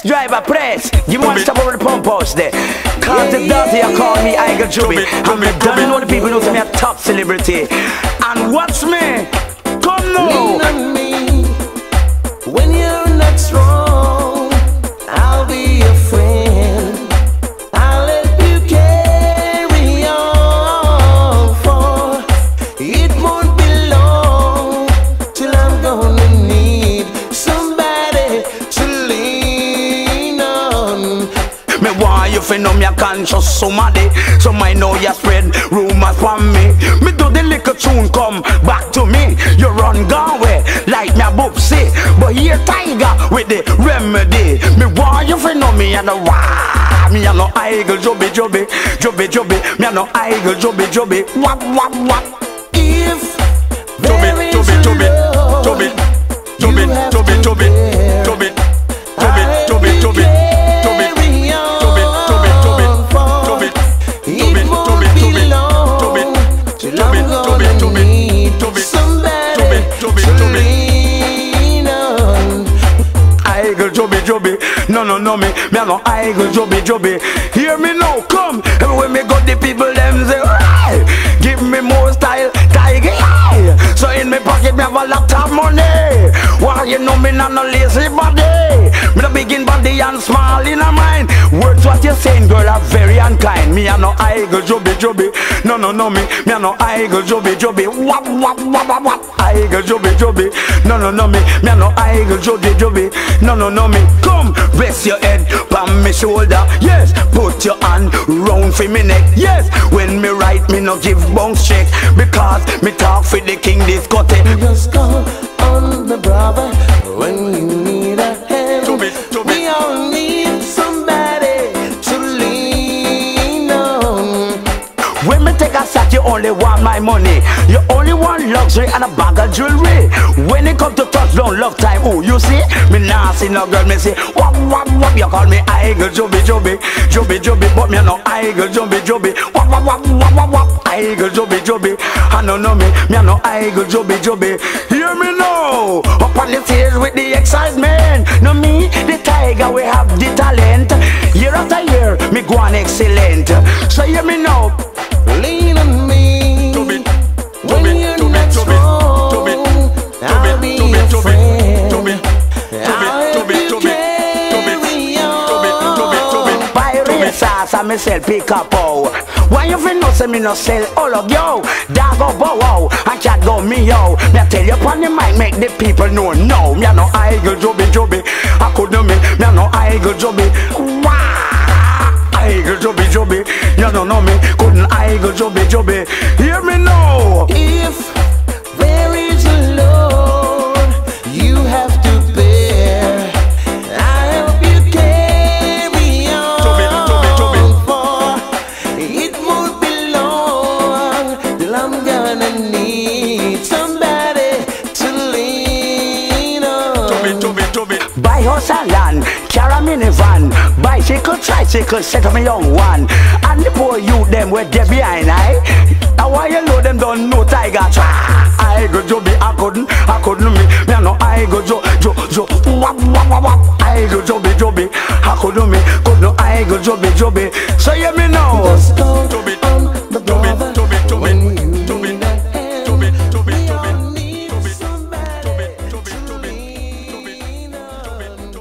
Yes, driver, press. Give me one stop over the pump house there. Cause the dirty, you call me Iger Juby. And I don't know the people know me a top celebrity. And what's me? Come now. Lean on me when you're not strong. I'll be your friend. I'll let you carry on. For it won't be long till I'm gonna need somebody to lean on. Me want you to know me a conscious somebody, so I know you spread rumors from me. Me do the little tune come back to me. You run Galway like me a boopsy, but here Tiger with the remedy. Me want you to know me and the wah. Me a no Iger Juby Juby Juby Juby. Me a no Iger Juby Juby. Wap wap wap. If Juby Juby Juby Juby Juby Juby Juby Juby Juby Juby Juby. Juby, no, me a no Iger Juby Juby. Hear me now, come. Everywhere me go, the people them say, hey, give me more style, Tiger. So in my pocket me have a lot of money. Why you know me not no lazy body? Me no big in body and small in a mind. Words what you saying, girl, are very unkind. Me a no Iger Juby Juby. No, me a no Iger Juby Juby. Wap wap wap wap wap. Iger Juby Juby. No, me a no Iger Juby Juby. No, me. Come, rest your head on my shoulder. Yes, put your hand round for me neck. Yes, when me write me no give bounce check, because me talk for the king discotheque. Just call on the brother when you need a hand. We all need somebody to lean on. When me take a shot, you only want my money. You only want luxury and a bag of jewelry. When it come to touchdown, love time, oh, you see? Me nah see no girl, me say, wap, wap, wap. You call me Iger Juby Juby Juby Juby, but me no Iger Juby Juby. Wap, wap, wap, wap, wap, wap. Iger Juby Juby. I don't know me no Iger Juby Juby. Hear me now, up on the stage with the excitement. No me, the Tiger, we have the talent. Year after year, me go on excellent. So hear me now. Lean on me when you're not strong. I'll be your friend. I'll help you carry on. Pirate sauce and me sell pick up oh. Why you feel no say me no sell all of yo? Dog go bow wow and cat go me yo. Me I tell you upon the mic make the people know no. Me a no Iger Juby Juby. I could know me a no Iger Juby. Wow, Iger Juby Juby. You don't know me, couldn't Iger Juby Juby. Hear me now. If there is a load you have to bear, I'll help you carry on. For it won't be long till I'm gonna need somebody to lean on. Buy house and land, carry a minivan, bicycle, tricycle, set up a young one. And the poor youth them where they behind I. And why you know them don't know Tiger try. Iger Juby, I couldn't me a no Iger wap wap wap wap. Iger Juby Juby, I couldn't me, could no Iger Juby Juby. So hear me now. Just go on the brother when you need a hand. We all need somebody to lean on.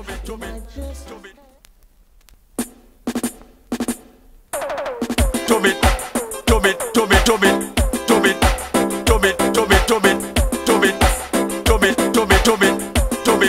Juby.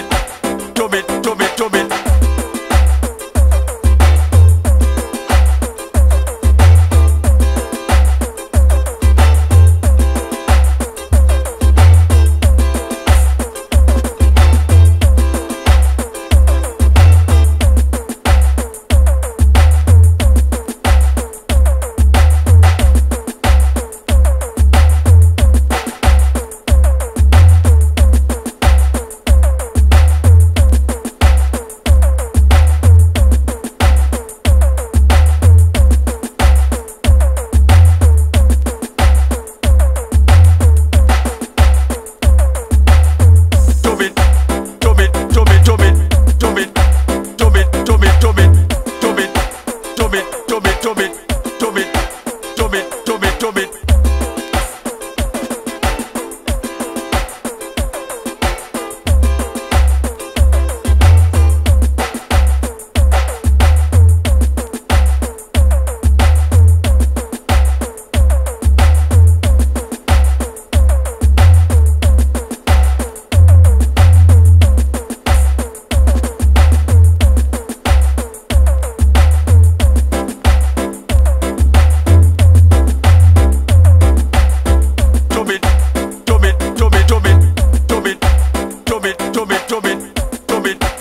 to bit, to bit, to bit.